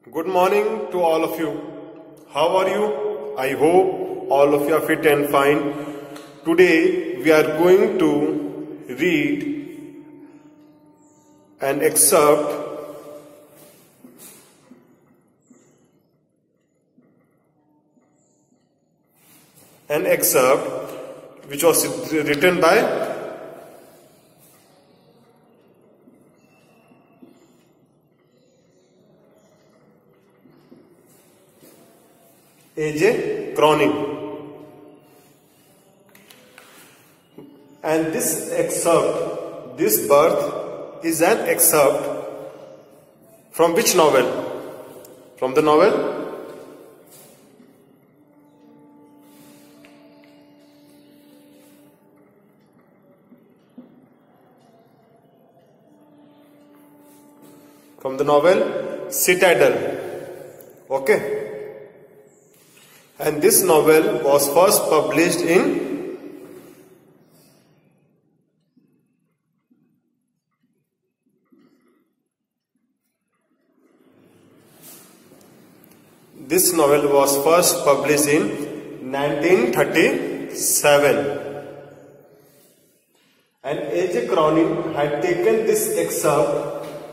Good morning to all of you. How are you? I hope all of you are fit and fine. Today we are going to read an excerpt which was written by A.J. Cronin. And this birth is an excerpt from which novel? From the novel Citadel. Okay. And this novel was first published in This novel was first published in 1937, and A.J. Cronin had taken this excerpt.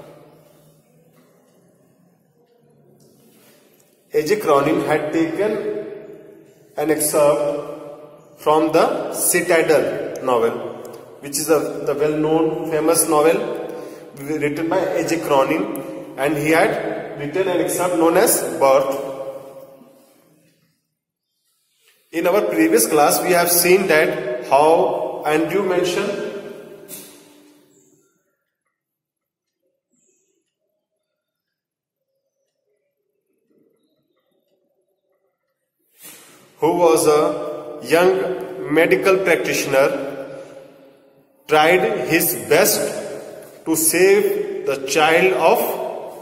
A.J. Cronin had taken an excerpt from the Citadel novel, which is the well-known famous novel written by A.J. Cronin, and he had written an excerpt known as Birth. In our previous class, we have seen that how Andrew mentioned who was a young medical practitioner, tried his best to save the child of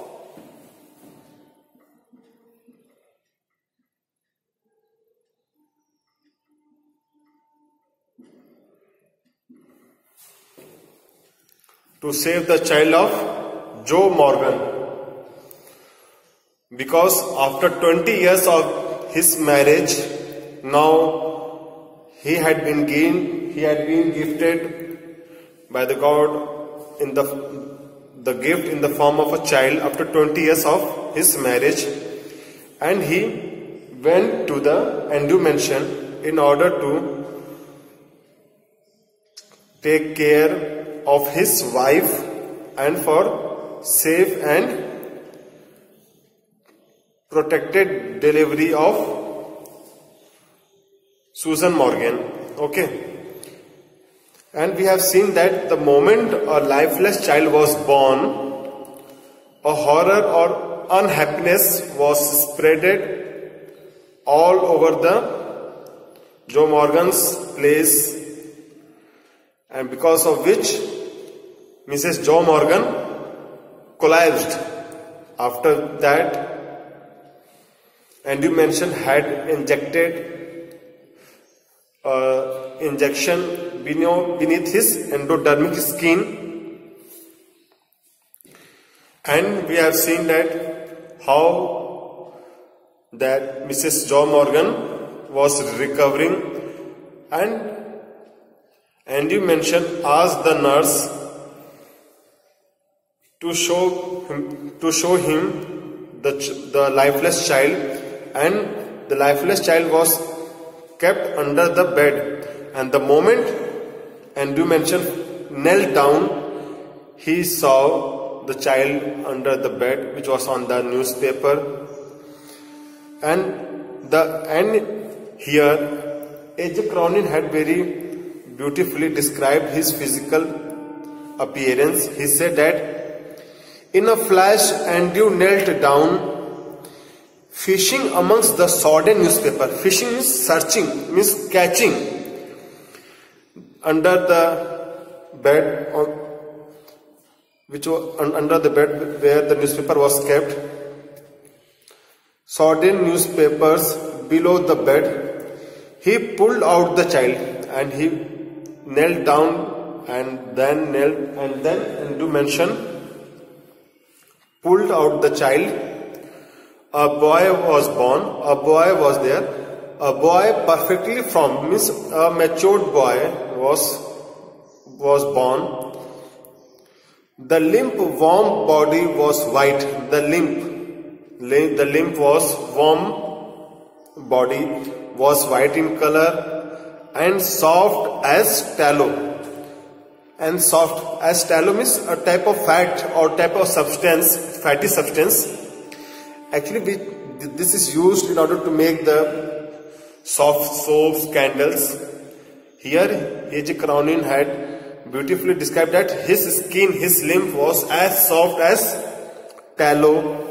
Joe Morgan, because after 20 years of his marriage, now he had been gifted by the God in the gift in the form of a child after 20 years of his marriage, and he went to the Andrew mansion in order to take care of his wife and for safe and protected delivery of Susan Morgan. Okay. And we have seen that the moment a lifeless child was born, a horror or unhappiness was spreaded all over the Joe Morgan's place, and because of which Mrs. Joe Morgan collapsed. After that, Andrew Mansion had injection beneath his endodermic skin, and we have seen that how that Mrs. Joe Morgan was recovering, and Andrew Mansion asked the nurse to show him the lifeless child, and the lifeless child was kept under the bed, and the moment Andrew Mansion knelt down, he saw the child under the bed, which was on the newspaper. And here A.J. Cronin had very beautifully described his physical appearance. He said that in a flash Andrew knelt down, fishing amongst the sodden newspaper. Fishing means searching, means catching, under the bed, which was under the bed where the newspaper was kept. Sodden newspapers below the bed. He pulled out the child, and he knelt down, and then Andrew Mansion pulled out the child, A boy was born. A boy was there. A boy perfectly formed means a matured boy was born. The limp, warm body was white. The limp was warm body was white in color and soft as tallow. And soft as tallow means a type of fat or type of substance, fatty substance. Actually, this is used in order to make the soft soaps, candles. Here, A.J. Cronin had beautifully described that his skin, his limb was as soft as tallow.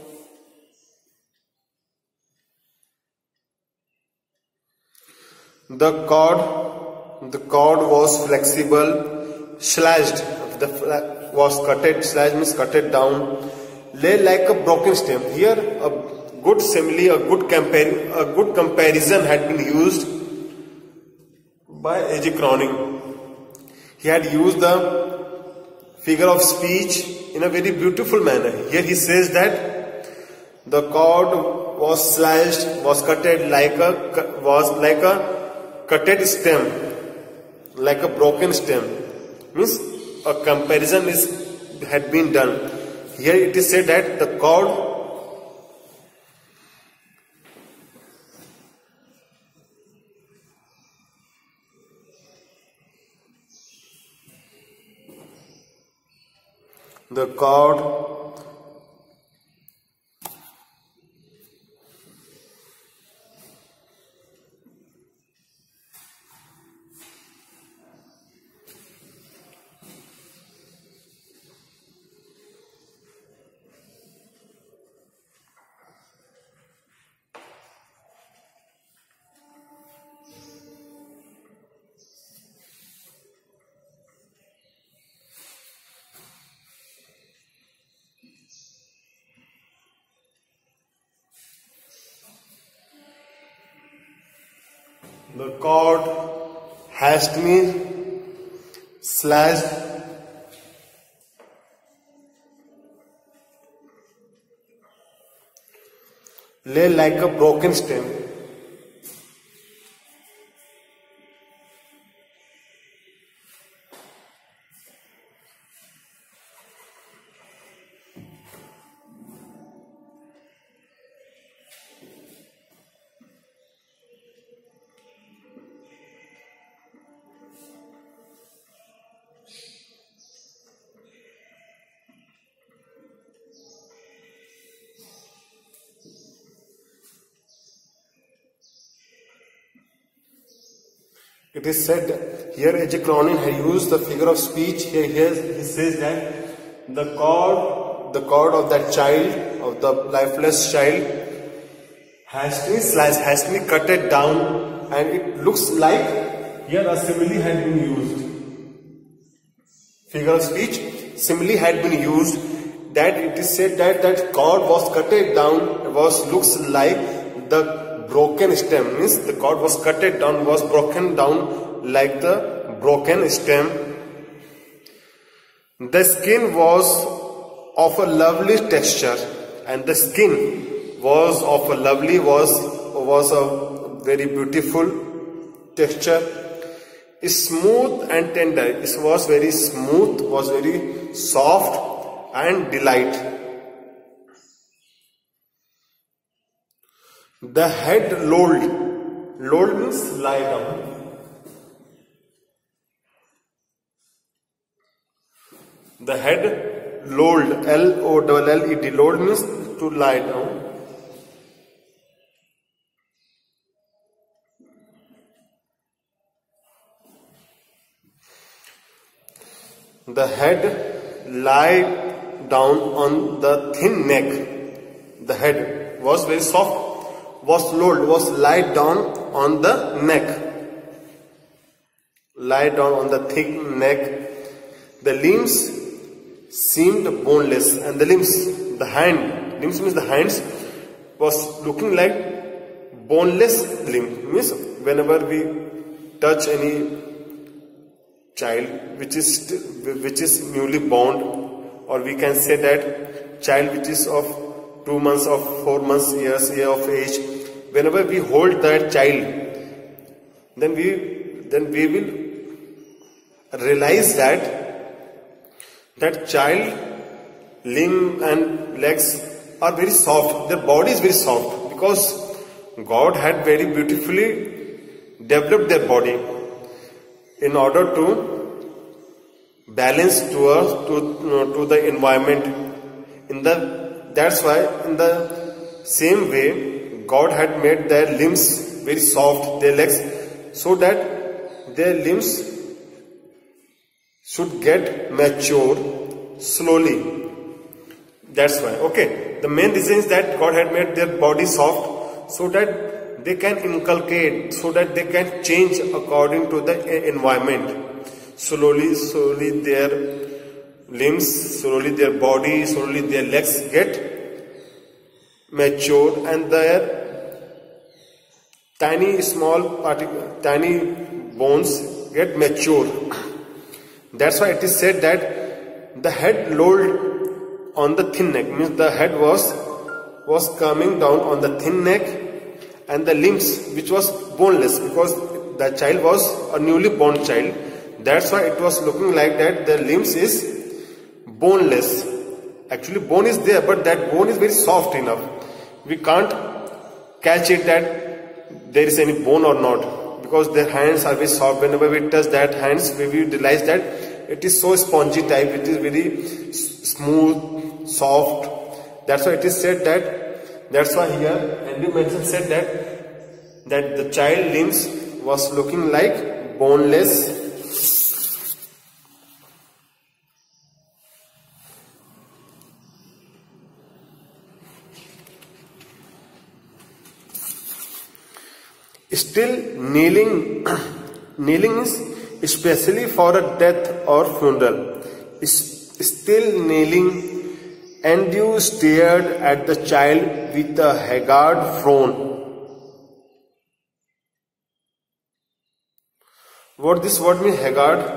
The cord was flexible, slashed, was cutted, slashed means cutted down, lay like a broken stem. Here a good simile, a good comparison had been used by A.J. Cronin. He had used the figure of speech in a very beautiful manner. Here he says that the cord was slashed, was cutted like a cutted stem, like a broken stem. Means a comparison had been done. Here it is said that the cord has to be slashed lay like a broken stem. It is said here A.J. Cronin had used the figure of speech. Here he says that the cord of that child, of the lifeless child, has to be sliced, has to be cutted down, and it looks like here a simile had been used. Figure of speech, simile had been used. That it is said that that cord was cutted down, looks like the broken stem, means the cord was cutted down, was broken down like the broken stem. The skin was of a lovely texture, and the skin was of a lovely, was a very beautiful texture. Smooth and tender. It was very smooth, was very soft and delight. The head lolled. Lolled means lie down. The head lolled. L-O-L-L-E-D. Lolled means to lie down. The head lie down on the thin neck. The head was very soft. Was lolled, was lie down on the neck. Lie down on the thick neck. The limbs seemed boneless, and the limbs means the hands, was looking like boneless limb. Means whenever we touch any child which is newly born, or we can say that child which is of 2 months or 4 months, year of age, whenever we hold that child, then we will realize that child limb and legs are very soft, their body is very soft, because God had very beautifully developed their body in order to balance to the environment. That's why in the same way God had made their limbs very soft, their legs, so that their limbs should get mature slowly. That's why. Okay. The main reason is that God had made their body soft so that they can inculcate, so that they can change according to the environment. Slowly their limbs, slowly their body, slowly their legs get mature, and their tiny bones get mature. That's why it is said that the head lolled on the thin neck, means the head was coming down on the thin neck, and the limbs, which was boneless, because the child was a newly born child. That's why it was looking like that the limbs is boneless. Actually bone is there, but that bone is very soft enough. We can't catch it that there is any bone or not, because their hands are very soft. Whenever we touch that hands, we will realize that it is so spongy type, it is very smooth, soft. That's why it is said that, that's why here Andrew Melson said that the child limbs was looking like boneless. Still kneeling is especially for a death or funeral. Still kneeling, Andrew stared at the child with a haggard frown. What this word means, haggard?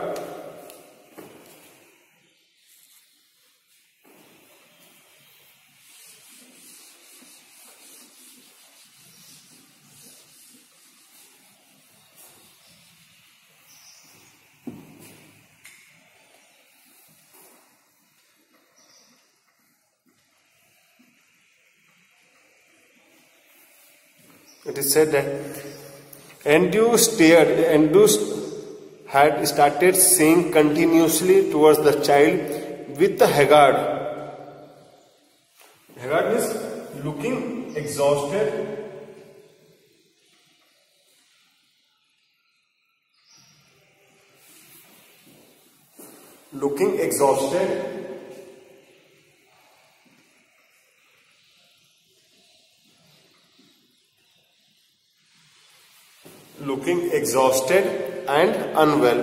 It is said that Andrew had started saying continuously towards the child with the haggard. Haggard means looking exhausted. Looking exhausted. Looking exhausted and unwell.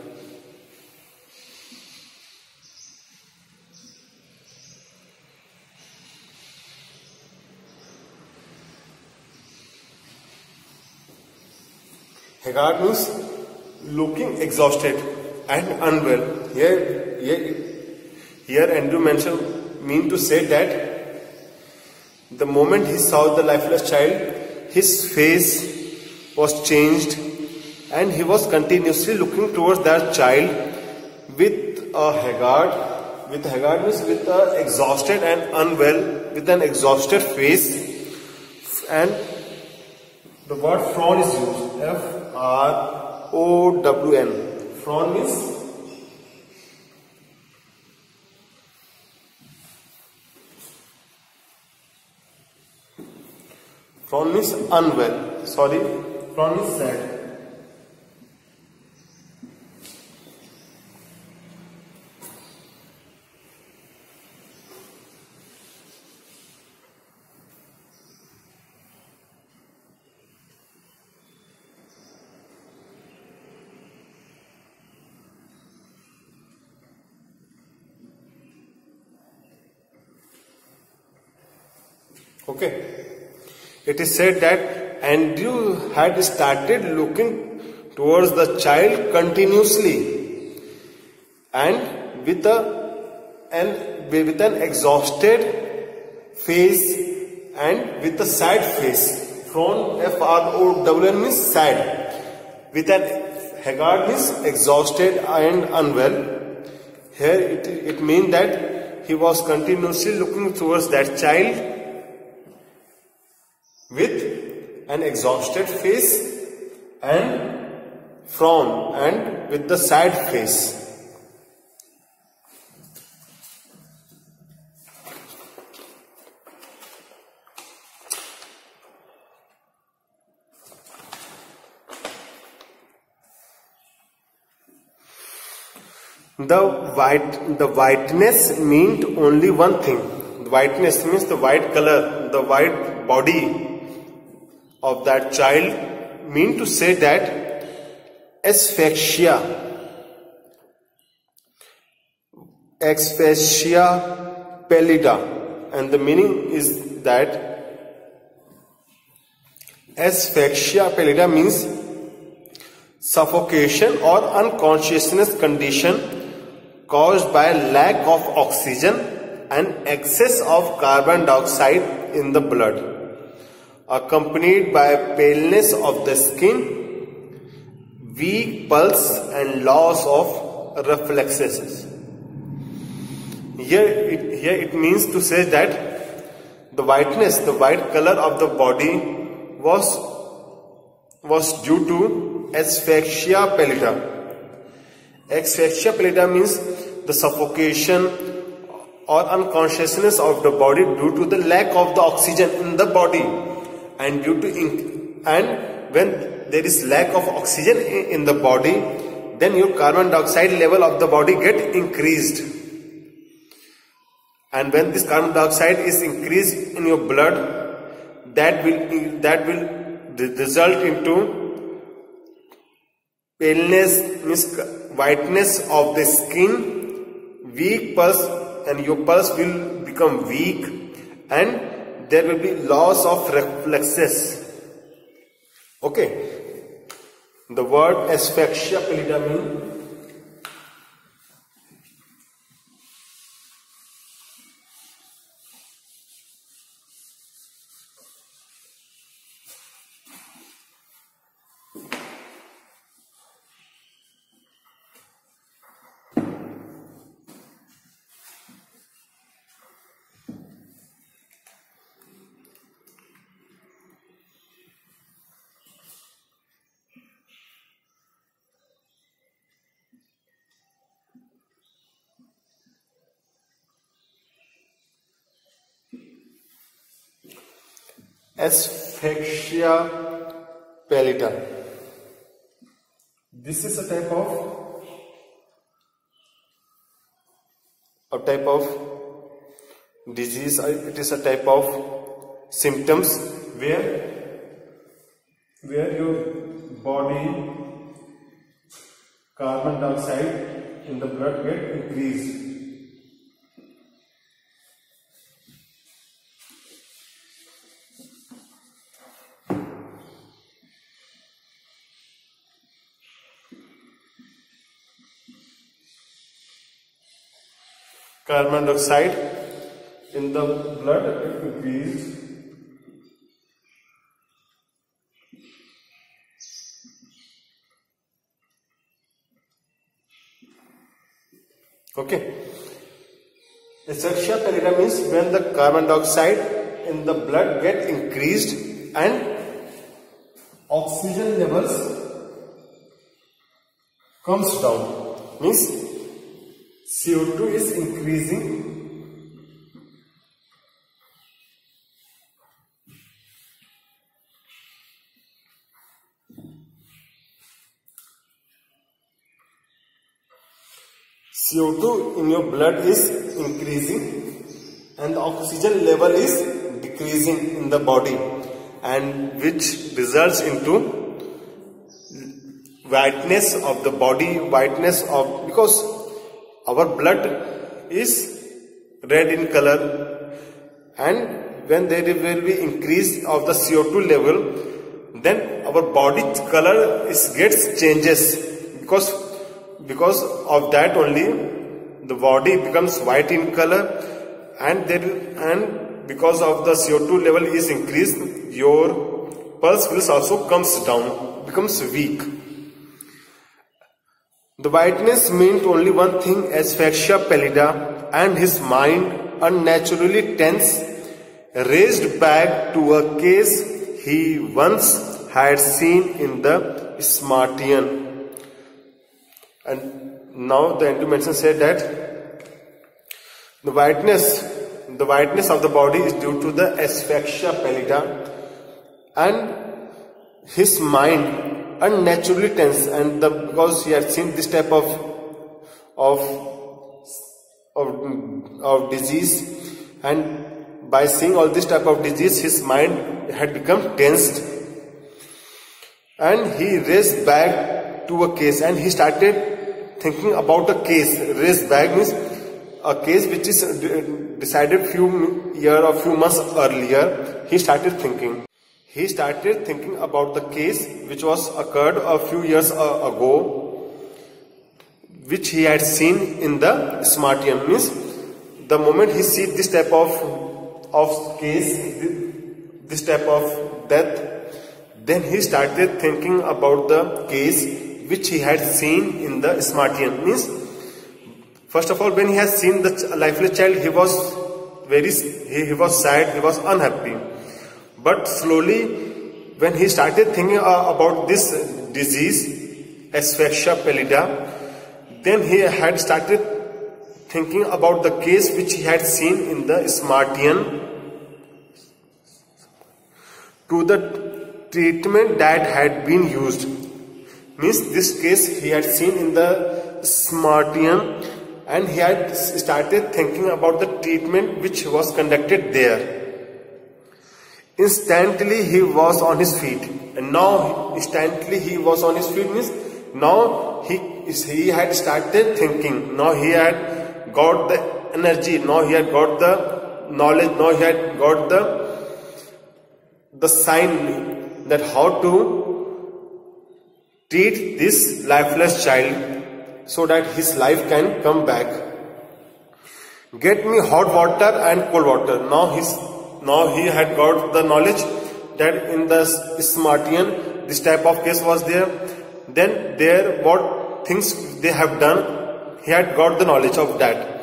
Haggard means looking exhausted and unwell. Here Andrew mentioned mean to say that the moment he saw the lifeless child, his face was changed, and he was continuously looking towards that child with a haggard means with a exhausted and unwell, with an exhausted face, and the word frown is used, F-R-O-W-N. Frown means unwell. Sorry. Frown is sad. Okay. It is said that Andrew had started looking towards the child continuously, and with an exhausted face and with the sad face. Frown, F-R-O-W-N means sad. With an haggard means exhausted and unwell. Here it means that he was continuously looking towards that child with an exhausted face and frown and with the sad face. The whiteness meant only one thing. The whiteness means the white color, the white body of that child mean to say that asphyxia pallida, and the meaning is that asphyxia pallida means suffocation or unconsciousness condition caused by lack of oxygen and excess of carbon dioxide in the blood, accompanied by paleness of the skin, weak pulse and loss of reflexes. Here it means to say that the whiteness, the white color of the body was due to asphyxia pallida. Asphyxia pallida means the suffocation or unconsciousness of the body due to the lack of the oxygen in the body, and when there is lack of oxygen in the body, then your carbon dioxide level of the body get increased, and when this carbon dioxide is increased in your blood, that will result into paleness, means whiteness of the skin, weak pulse, and your pulse will become weak, and there will be loss of reflexes. Okay, the word asphyxia pallida means asphyxia pallida. This is a type of disease. It is a type of symptoms where your body carbon dioxide in the blood get increased. Carbon dioxide in the blood increased. Okay. Asphyxia pallida means when the carbon dioxide in the blood get increased and oxygen levels comes down, means CO2 is increasing. CO2 in your blood is increasing and the oxygen level is decreasing in the body, and which results into whiteness of the body, because our blood is red in color, and when there will be increase of the CO2 level, then our body color gets changes, because of that only the body becomes white in color, and because of the CO2 level is increased, your pulse will also comes down, becomes weak. The whiteness meant only one thing, asphyxia pallida, and his mind, unnaturally tense, raced back to a case he once had seen in the Smartian. And now the Endomention said that the whiteness of the body is due to the asphyxia pallida, and his mind unnaturally tense, and because he had seen this type of disease, and by seeing all this type of disease, his mind had become tensed, and he raced back to a case, and he started thinking about a case. Raced back means a case which is decided few years or few months earlier. He started thinking about the case which was occurred a few years ago, which he had seen in the Smartian. Means the moment he see this type of case, this type of death, then he started thinking about the case which he had seen in the Smartian. Means first of all, when he has seen the lifeless child, he was sad, he was unhappy. But slowly, when he started thinking about this disease, asphyxia pallida, then he had started thinking about the case which he had seen in the Smartian, to the treatment that had been used. Means this case he had seen in the Smartian, and he had started thinking about the treatment which was conducted there. Instantly he was on his feet, and now instantly he was on his feet means now he had started thinking. Now he had got the energy. Now he had got the knowledge. Now he had got the sign that how to treat this lifeless child so that his life can come back. Get me hot water and cold water. Now he had got the knowledge that in the Smartian this type of case was there. Then there what things they have done, he had got the knowledge of that.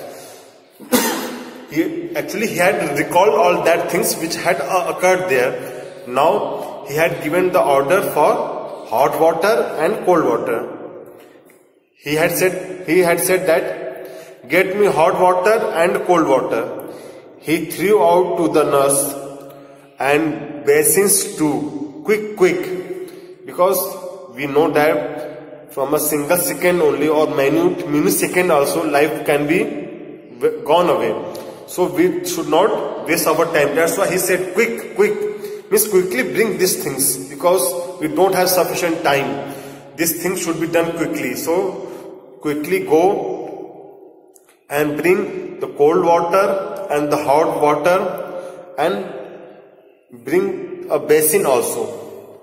He had recalled all that things which had occurred there. Now he had given the order for hot water and cold water. He had said that get me hot water and cold water. He threw out to the nurse, and basins too, quick, because we know that from a single second only or millisecond also life can be gone away. So we should not waste our time. That's why he said quick, means quickly bring these things, because we don't have sufficient time. These things should be done quickly. So quickly go and bring the cold water and the hot water, and bring a basin also.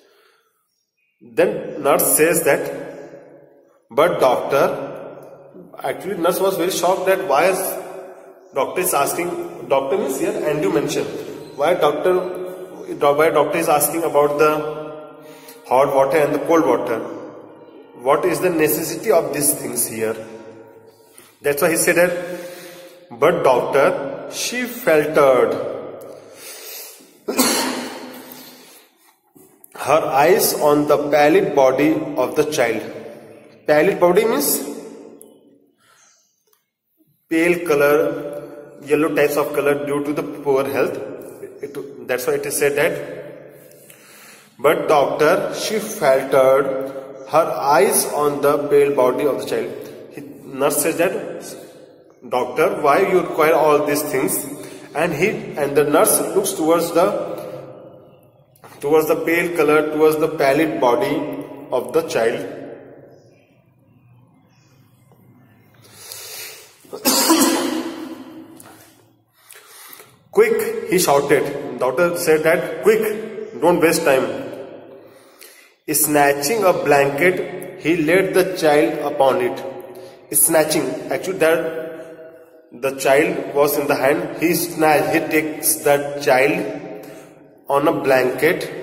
Then nurse says that, but actually nurse was very shocked that why doctor is asking, doctor means here Endomention, why doctor is asking about the hot water and the cold water. What is the necessity of these things here? That's why he said that, but doctor, she faltered. Her eyes on the pallid body of the child. Pallid body means pale color, yellow types of color due to the poor health. That's why it is said that. But doctor, she faltered. Her eyes on the pale body of the child. Nurse says that, doctor, why you require all these things? And the nurse looks towards the pale color, towards the pallid body of the child. Quick, he shouted. Doctor said that, quick, don't waste time. Snatching a blanket, he laid the child upon it. Snatching, actually the child was in the hand, he takes that child on a blanket